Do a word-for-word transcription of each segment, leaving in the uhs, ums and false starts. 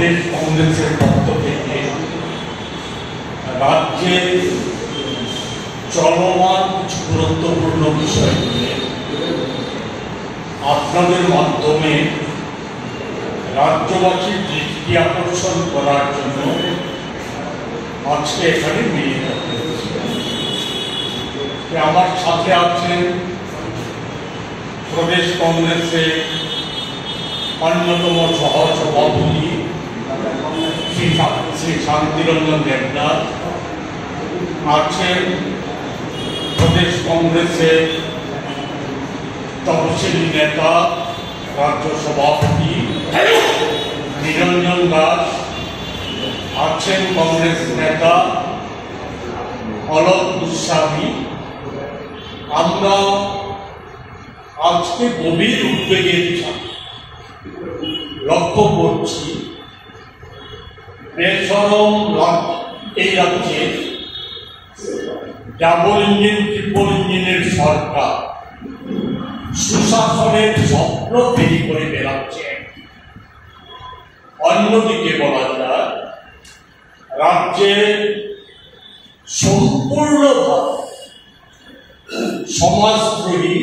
প্রদেশ কংগ্রেসের পক্ষ থেকে রাজ্যের চলমান কিছু গুরুত্বপূর্ণ বিষয় নিয়ে আপনাদের মাধ্যমে রাজ্যবাসীর দৃষ্টি আকর্ষণ করার জন্য আজকে এখানে মিলিত হয়েছি। আমার সাথে আছেন প্রদেশ কংগ্রেসের অন্যতম সহ সভাপতি শ্রী শান্তিরঞ্জন দেবনাথ, আছেন প্রদেশ কংগ্রেসের তপশিলি নেতা রাজ্য সভাপতি নিরঞ্জন দাস, আছেন কংগ্রেস নেতা অলোক গোস্বামী। আমরা আজকে গভীর উদ্বেগের সাথে লক্ষ্য করছি বেসরম এই রাজ্যে ডাবল ইঞ্জিন ট্রিপল ইঞ্জিনের সরকার সুশাসনের স্বপ্ন তৈরি করে বেড়াচ্ছে। অন্যদিকে বলা যায় রাজ্যে সম্পূর্ণভাবে সমাজদ্রোহী,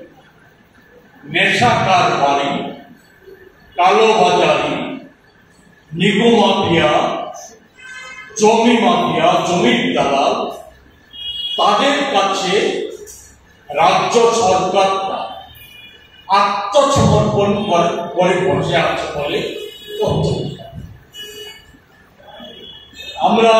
নেশা কারবারি, কালোবাজারি, নিগু মাফিয়া, জমি মাফিয়া, জমির দালাল, তাদের কাছে রাজ্য সরকারটা আত্মসমর্পণ করে বসে আছে বলে তথ্য। আমরা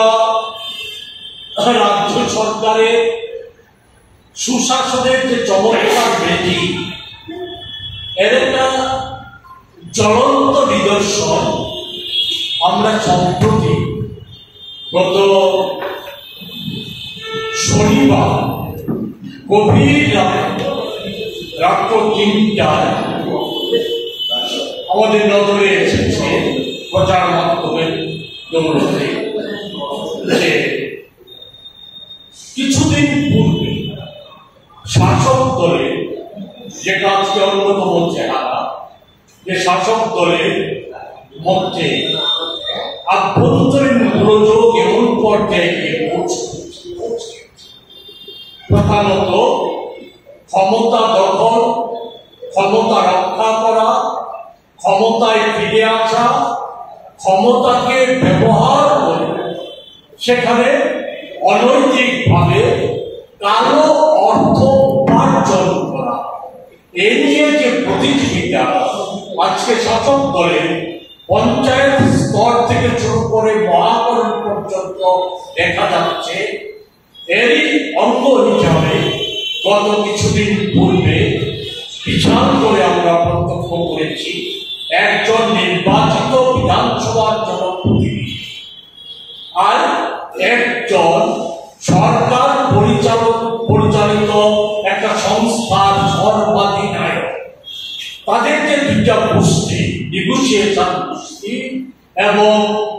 রাজ্য সরকারের সুশাসনের যে চমৎকার বেদি, এর একটা জ্বলন্ত নিদর্শন আমরা সম্প্রতি গত শনিবার গভীর রাত্র তিনটায় আমাদের নজরে এসেছে প্রচার মাধ্যমের দৌলতে যে কিছুদিন পূর্বে শাসক দলের যেটা আজকে অন্যতম চেহারা, যে শাসক দলের মধ্যে আভ্যন্তরীণ গোলযোগ এমন পর্যায়ে গিয়ে পৌঁছে, প্রধানত ক্ষমতা দখল, ক্ষমতা রক্ষা করা, ক্ষমতায় ফিরে আসা, ক্ষমতাকে ব্যবহার করে সেখানে অনৈতিকভাবে কালো অর্থ উপার্জন করা, এ নিয়ে যে প্রতিযোগিতা আজকে শাসক দলের পঞ্চায়েত স্তর থেকে শুরু করে মহাকরণ পর্যন্ত দেখা যাচ্ছে, এরই অঙ্গ হিসাবে গত কিছুদিন পূর্বে বিশাল করে আমরা প্রত্যক্ষ করেছি একজন নির্বাচিত বিধানসভার জনপ্রতিনিধি আর একজন সরকার পরিচালক পরিচালিত একটা সংস্থার সর্বাধিনায়ক, তাদের যে দুইটা গোষ্ঠী, নেগোসিয়েশন গোষ্ঠী এবং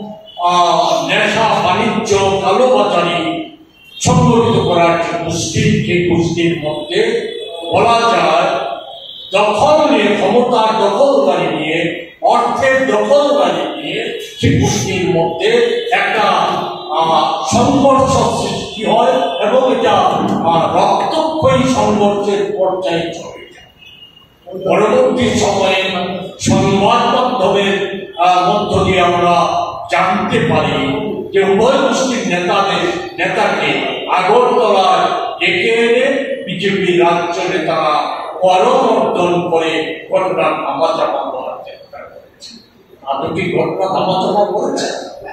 নেশা বাণিজ্য কালোবাজারি সংগঠিত করার যে গোষ্ঠী, সেই গোষ্ঠীর মধ্যে বলা যায় দখল নিয়ে, ক্ষমতার দখলদারি নিয়ে, অর্থের দখলদারি নিয়ে সেই গোষ্ঠীর মধ্যে একটা সংঘর্ষ সৃষ্টি হয় এবং এটা রক্তক্ষয়ী সংঘর্ষের পর্যায়ে চলে যায়। পরবর্তী সময়ে সংবাদ মাধ্যমের মধ্য দিয়ে আমরা জানতে পারি যে উভয় গোষ্ঠীর নেতাদের নেতাকে আগরতলায় ডেকে এনে বিজেপি রাজ্য নেতারা করমর্দন করে ঘটনা ধামাচাপা করার চেষ্টা করেছে। আপনি কি ঘটনা ধামাচাপা করেছেন?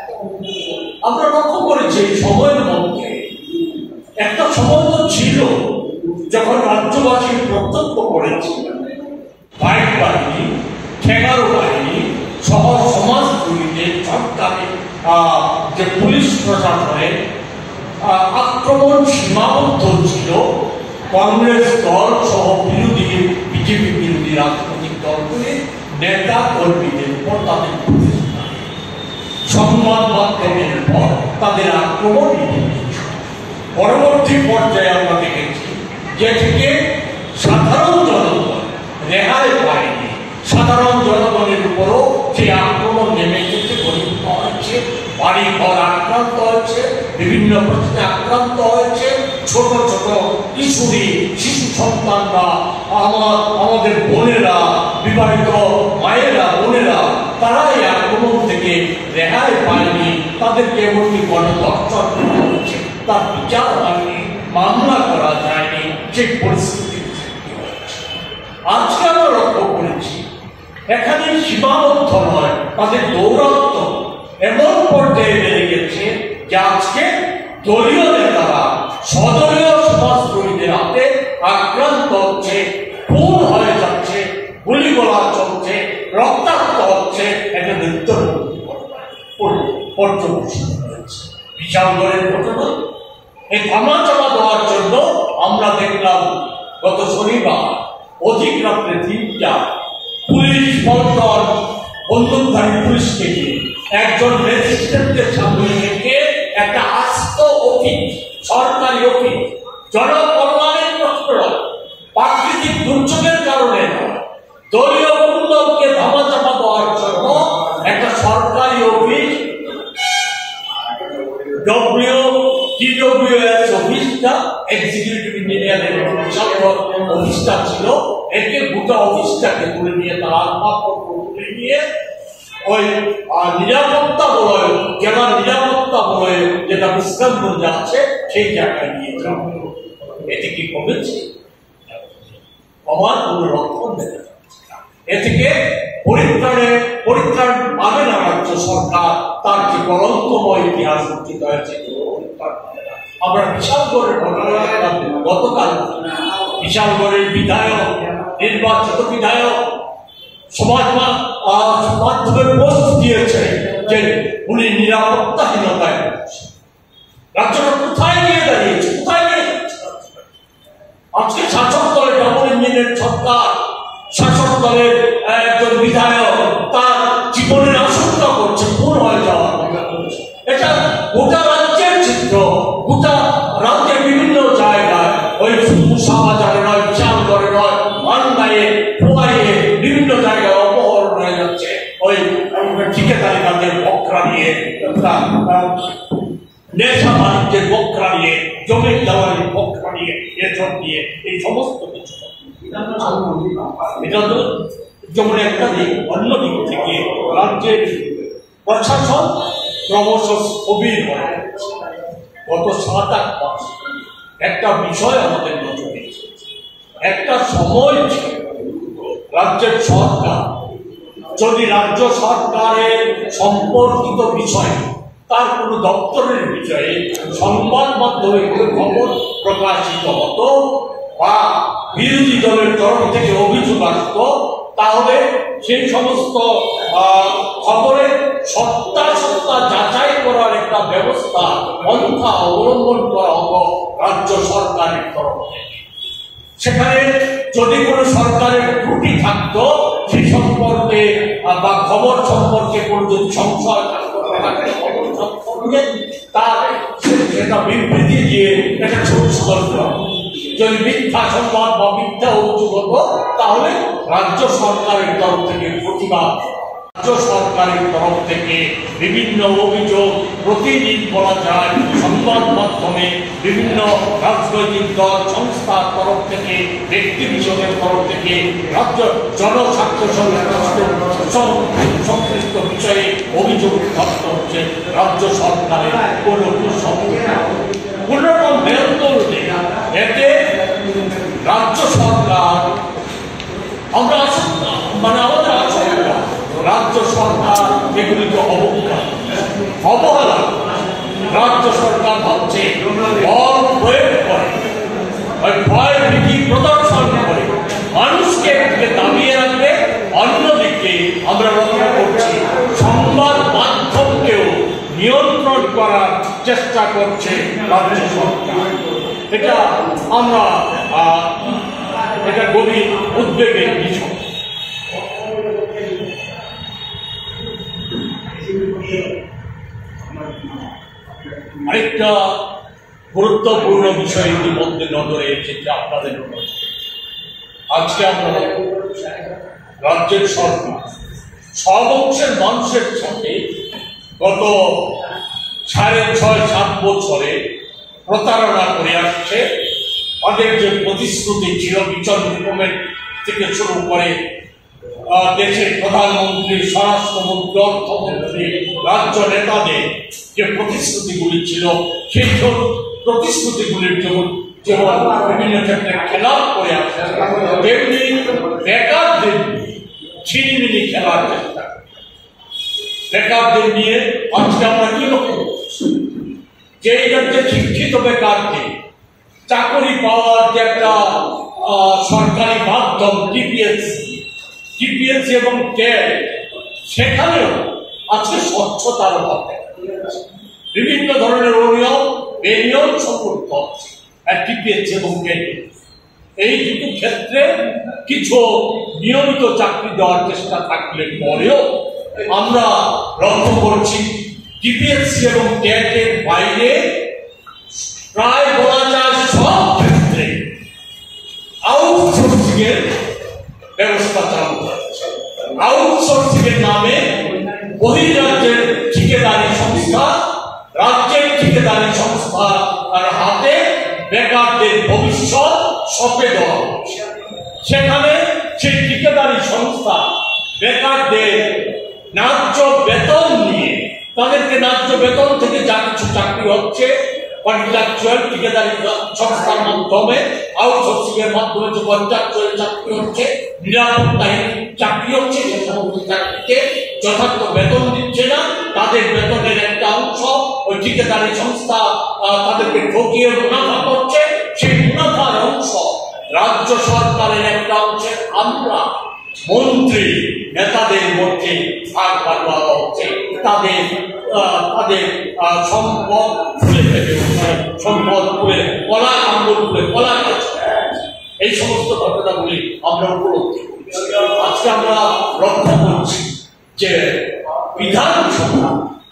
আমরা লক্ষ্য করেছি এই সময়ের মধ্যে একটা সময় তো ছিল যখন রাজ্যবাসী প্রত্যক্ষ করেছিল বাইক বাহিনী, ঠেঙ্গারো বাহিনী সহ সমাজগুলিতে সরকারি যে পুলিশ প্রশাসনের আক্রমণ সীমাবদ্ধ ছিল। কংগ্রেস দল সহ বিরোধী বিজেপি বিরোধী রাজনৈতিক দলগুলি নেতা কর্মীদের উপর তাদের সংবাদ মাধ্যমের পর তাদের আক্রমণ পরবর্তী পর্যায়ে আমরা দেখেছি যে থেকে সাধারণ জনগণ রেহাই পায়নি, সাধারণ জনগণের উপরও সেই আক্রমণ নেমে এসেছে। বাড়ি ঘর আক্রান্ত হয়েছে, বিভিন্ন প্রশ্নে আক্রান্ত হয়েছে, ছোট ছোট কিশোরী শিশু সন্তানরা, আমার আমাদের বোনেরা, বিবাহিত মায়েরা বোনেরা, তারাই আক্রমণ থেকে রেহাই পায়নি। তাদেরকে এমনকি গণধর্ষণ করা হয়েছে, তার বিচার হয়নি, মামলা করা যায়নি, যে পরিস্থিতি আজকে আমরা লক্ষ্য করেছি। এখানে সীমাবদ্ধ নয়, তাদের দৌরাত্ম এমন পর্যায়ে বেড়ে গেছে যে আজকে দলীয় নেতারা সদলীয় সমাজকর্মীদের হাতে আক্রান্ত হচ্ছে, খুন হয়ে যাচ্ছে, গুলিগোলা চলছে, রক্তাক্ত হচ্ছে। একটা নৃত্য পর্যবেক্ষণ হয়েছে বিশালগড়ের ঘটনা। এই ধামাচাপা দেওয়ার জন্য আমরা দেখলাম গত শনিবার অধিক রাত্রে তিনটা পুলিশ পল্টন বন্দুকধারী পুলিশকে নিয়ে একজন ম্যাজিস্ট্রেটের সামনে রেখে একটা আস্ত অফিস, সরকারি অফিস, জনকল্যাণের প্রশ্ন, প্রাকৃতিক দুর্যোগের কারণে দলীয় পূর্ণকে ধামাচাপা দেওয়ার জন্য একটা সরকারি অফিস, ডব্লিউ টিডব্লিউএস অফিসটা, এক্সিকিউটিভ ইঞ্জিনিয়ারের অফিসটা ছিল, একে গোটা অফিসটাকে তুলে নিয়ে তার আসবাবপত্র তুলে নিয়ে ওই নিরাপত্তা বলয়, জেলার নিরাপত্তা বলয় যেটা বিশ্রামগঞ্জে আছে সেই জায়গায় নিয়ে যাওয়া। এতে কি কমেছে? কমার কোন লক্ষণ দেখা যাচ্ছে না। এ থেকে পরিত্রাণে পরিত্রাণ পাবে না রাজ্য সরকার, তার যে কলঙ্কময় ইতিহাস রচিত হয়েছে আমরা বিশালগড়ের ঘটনা দেখলাম গতকাল। বিশালগড়ের বিধায়ক, নির্বাচিত বিধায়ক সমাজ মাধ্যমে পোস্ট দিয়েছে যে উনি নিরাপত্তাহীনতায় রাজ্যটা কোথায় নিয়ে দাঁড়িয়েছে, কোথায় নিয়ে যাচ্ছে। আজকে শাসক দলের ডবল ইঞ্জিনের সরকার, শাসক দলের একজন বিধায়ক তার জীবনের আশঙ্কা করছে, খুন হয়ে যাওয়ার। এটা গোটা রাজ্যের চিত্র, গোটা রাজ্যের বিভিন্ন জায়গায়, ওই শাহবাজারে নয়, বিশালগড়ে নয়, মান্দায়ে, পোয়াইয়ে বিভিন্ন জায়গায় অপহরণ হয়ে যাচ্ছে। ওই ঠিকাদারি কাজের বকরা নিয়ে, নেশা বাণিজ্যের বকরা নিয়ে, জমির দেওয়ারির বকরা নিয়ে, এসব নিয়ে এই সমস্ত কিছু। এটা তো যেমন একটা দিক, অন্য দিক থেকে রাজ্যের প্রশাসন ক্রমশ স্থবির হয়ে যাচ্ছে। গত সাত আট মাস একটা বিষয় আমাদের নজরে এসেছে। একটা সময় ছিল রাজ্যের সরকার যদি রাজ্য সরকারের সম্পর্কিত বিষয়, তার কোন দপ্তরের বিষয়ে সংবাদ মাধ্যমে কোনো খবর প্রকাশিত হতো বা বিরোধী দলের তরফ থেকে অভিযোগ আসত, তাহলে সেই সমস্ত খবরের সত্যাসত্তা যাচাই করার একটা ব্যবস্থা পন্থা অবলম্বন করা হতো রাজ্য সরকারের তরফ থেকে। সেখানে যদি কোনো সরকারের ত্রুটি থাকতো, সেই সম্পর্কে বা খবর সম্পর্কে কোনো যদি সংশয় থাকতো, তার সেটা বিবৃতি দিয়ে এটা ছোট করতে হবে। যদি মিথ্যা সংবাদ বা মিথ্যা অভিযোগ হতো, তাহলে রাজ্য সরকারের তরফ থেকে প্রতিবাদ, রাজ্য সরকারের তরফ থেকে বিভিন্ন অভিযোগ প্রতিদিন করা যায়। সংবাদ মাধ্যমে বিভিন্ন রাজনৈতিক দল সংস্থার তরফ থেকে, ব্যক্তি বিশেষের তরফ থেকে রাজ্য জনস্বার্থ সংশ্লিষ্ট বিষয়ে অভিযোগ উত্থাপিত হচ্ছে। রাজ্য সরকারের কোনো কোনরকম নিয়ন্ত্রণ নেই। এতে রাজ্য সরকার, আমরা মানে আমাদের আশঙ্কা রাজ্য সরকার এগুলিকে অবহেলা অবহেলা রাজ্য সরকার ভাবছে বল প্রয়োগ করে, ভয় ভীতি প্রদর্শন করে মানুষকে দাবিয়ে রাখবে। অন্যদিকে আমরা লক্ষ্য করছি সংবাদ মাধ্যমকেও নিয়ন্ত্রণ করার চেষ্টা করছে রাজ্য সরকার। এটা আমরা এটা গভীর উদ্বেগের বিষয়। আরেকটা গুরুত্বপূর্ণ বিষয় ইতিমধ্যে নজরে এসেছে আপনাদের। আজকে আমরা রাজ্যের সরকার সব অংশের মানুষের সাথে গত সাড়ে ছয় সাত বছরে প্রতারণা করে আসছে। তাদের যে প্রতিশ্রুতি ছিল বিচার রিফর্মের থেকে শুরু করে দেশের প্রধানমন্ত্রী, স্বরাষ্ট্রমন্ত্রী, অর্থমন্ত্রী, রাজ্য নেতাদের যে প্রতিশ্রুতিগুলি ছিল, সেই প্রতিশ্রুতিগুলির যেমন যেমন বিভিন্ন ক্ষেত্রে খেলাপ করে আসছে, তেমনি বেকারদের ছিনিমিনি খেলার চেষ্টা। বেকারদের নিয়ে আজকে আমরা কি লক্ষ্য করছি, যে এই রাজ্যে শিক্ষিত বেকারদের চাকরি পাওয়ার যে একটা সরকারি মাধ্যম টিপিএসসি টিপিএসসি এবং ট্যাগ, সেখানেও আজকে স্বচ্ছতার অভাব দেখা যাচ্ছে। বিভিন্ন ধরনের অনিয়ম বেনিয়ম সংঘটিত হচ্ছে টিপিএসসি এবং ট্যাগ। এই দুটো ক্ষেত্রে কিছু নিয়মিত চাকরি দেওয়ার চেষ্টা থাকলে পরেও আমরা লক্ষ্য করছি টিপিএসসি এবং ট্যাগের বাইরে প্রায় বলা যায় সব ক্ষেত্রে আউটসোর্সিং এর ব্যবস্থা চালু হচ্ছে। আউটসোর্সিং এর নামে বহিরাজ্যের ঠিকাদারি সংস্থা, রাজ্যের ঠিকাদারি সংস্থা আর হাতে বেকারদের ভবিষ্যৎ সঁপে দেওয়া হচ্ছে। সেখানে সেই ঠিকাদারি সংস্থা বেকারদের ন্যায্য বেতন নিয়ে, তাদেরকে ন্যায্য বেতন থেকে যা কিছু চাকরি হচ্ছে কন্ট্রাকচুয়াল ঠিকাদারি সংস্থার মাধ্যমে, আউটসোর্সিং এর মাধ্যমে যে কন্ট্রাকচুয়াল চাকরি হচ্ছে, নিরাপত্তাহীন চাকরি হচ্ছে, সে সমস্ত চাকরিতে যথার্থ বেতন দিচ্ছে না। তাদের বেতনের একটা অংশ ওই ঠিকাদারি সংস্থা তাদেরকে ঠকিয়ে মুনাফা করছে। সেই মুনাফার অংশ রাজ্য সরকারের একটা অংশের আমরা মন্ত্রী নেতাদের মধ্যে ভাগ ভাগ হচ্ছে। তাদের তাদের সম্পদ খুলে ফেলে সম্পদ খুলে কলা আঙ্গুল খুলে কলা খাচ্ছে। এই সমস্ত ঘটনাগুলি আমরা উপলব্ধি করছি। আজকে আমরা লক্ষ্য করছি যে বিধানসভা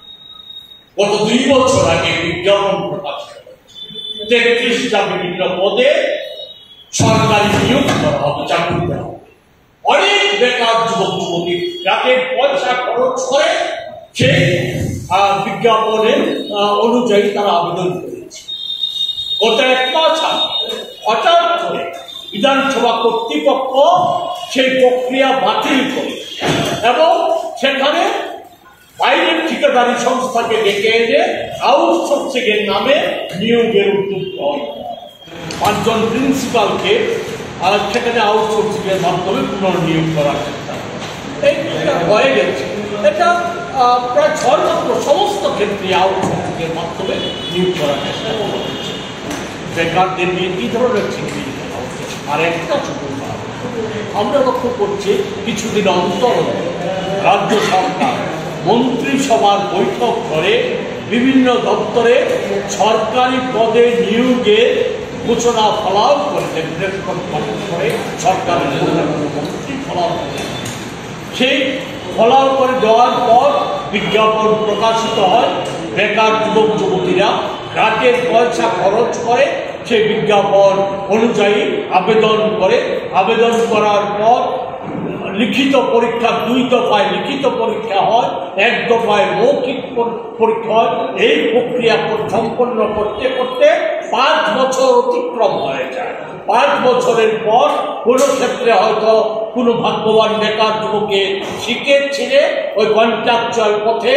গত দুই বছর আগে বিজ্ঞাপন প্রকাশ করে তেত্রিশটা বিভিন্ন পদে সরকারি নিয়োগ করা হবে, চাকরি দেওয়া হবে। অনেক বেকার যুবক যুবতী যাকে পয়সা খরচ করে সেই বিজ্ঞাপনের অনুযায়ী তারা আবেদন করেছে। গত এক মাস আগে হঠাৎ করে বিধানসভা কর্তৃপক্ষ সেই প্রক্রিয়া বাতিল করে এবং সেখানে বাইরের ঠিকাদারি সংস্থাকে ডেকে এনে আউটসোর্সিং এর নামে নিয়োগের উদ্যোগ হয়। পাঁচজন প্রিন্সিপালকে আর সেখানে আউটসোর্সিং এর মাধ্যমে পুনর্নিয়োগ করার চেষ্টা এইটা হয়ে গেছে। এটা প্রায় সর্বত্র সমস্ত ক্ষেত্রে আউটসোর্সিং এর মাধ্যমে নিয়োগ করার চেষ্টা করা হচ্ছে। বেকারদের নিয়ে কি ধরনের চিন্তা করা হচ্ছে। আর একটা ছোট আমরা লক্ষ্য করছি কিছুদিন অন্তর রাজ্য সরকার মন্ত্রিসভার বৈঠক করে বিভিন্ন দপ্তরে সরকারি পদে নিয়োগে ঘোষণা ফলাও করেছেন। করে সরকারের মন্ত্রী ফলাও করে সেই ফলাও করে দেওয়ার পর বিজ্ঞাপন প্রকাশিত হয়। বেকার যুবক যুবতীরা রাতের পয়সা খরচ করে সেই বিজ্ঞাপন অনুযায়ী আবেদন করে। আবেদন করার পর লিখিত পরীক্ষা, দুই দফায় লিখিত পরীক্ষা হয়, এক দফায় মৌখিক পরীক্ষা হয়। এই প্রক্রিয়া সম্পন্ন করতে করতে পাঁচ বছর অতিক্রম হয়ে যায়। পাঁচ বছরের পর কোনো ক্ষেত্রে হয়তো কোনো ভাগ্যবান বেকার যুবকে শিখেছিল ওই কন্ট্রাকচুয়াল পথে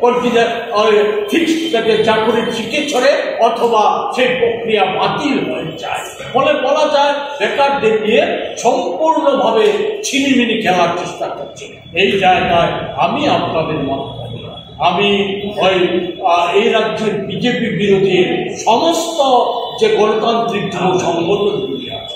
ফিক্সড চাকরির শিখে ছড়ে, অথবা সেই প্রক্রিয়া বাতিল হয়ে যায়। ফলে বলা যায় বেকারদের নিয়ে সম্পূর্ণভাবে ছিনিমিনি খেলার চেষ্টা করছে। এই জায়গায় আমি আপনাদের মাধ্যমে আমি ওই এই রাজ্যের বিজেপি বিরোধী সমস্ত যে গণতান্ত্রিক যুব সংগঠনগুলি আছে,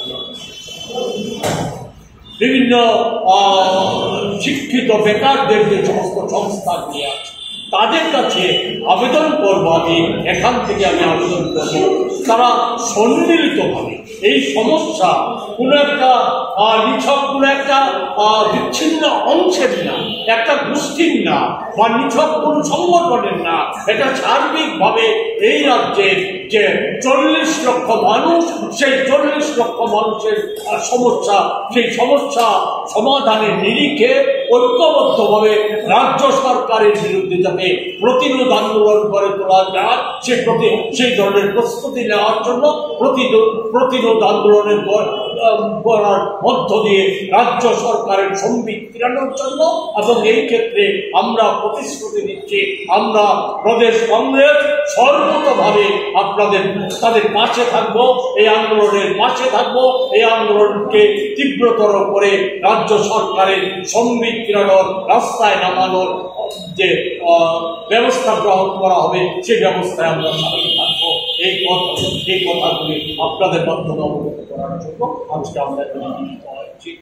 বিভিন্ন শিক্ষিত বেকারদের যে সমস্ত সংস্থাগুলি আছে, তাদের কাছে আবেদন করবো। আমি এখান থেকে আমি আবেদন করবো তারা সম্মিলিতভাবে এই সমস্যা কোনো একটা নিছক কোনো একটা বিচ্ছিন্ন অংশের না, একটা গোষ্ঠীর না, বা নিছক কোনো সংগঠনের না, এটা সার্বিকভাবে এই রাজ্যের যে চল্লিশ লক্ষ মানুষ, সেই চল্লিশ লক্ষ মানুষের সমস্যা, সেই সমস্যা সমাধানের নিরিখে ঐক্যবদ্ধভাবে রাজ্য সরকারের বিরুদ্ধে যাতে প্রতিরোধ আন্দোলন করে তোলা যায় সে প্রতি সেই ধরনের প্রস্তুতি নেওয়ার জন্য প্রতিরোধ প্রতিরোধ আন্দোলনের করার মধ্য দিয়ে রাজ্য সরকারের সম্বিত ফিরানোর জন্য। এবং এই ক্ষেত্রে আমরা প্রতিশ্রুতি দিচ্ছি, আমরা প্রদেশ কংগ্রেস সর্বতভাবে আপনাদের তাদের পাশে থাকবো, এই আন্দোলনের পাশে থাকবো, এই আন্দোলনকে তীব্রতর করে রাজ্য সরকারের সম্বিত ফিরানোর রাস্তায় নামানোর যে ব্যবস্থা গ্রহণ করা হবে সেই ব্যবস্থায় আমরা সামিল থাকবো। এই কথা এই কথাগুলি আপনাদের মাধ্যমে অবগত করার জন্য আজকে আমরা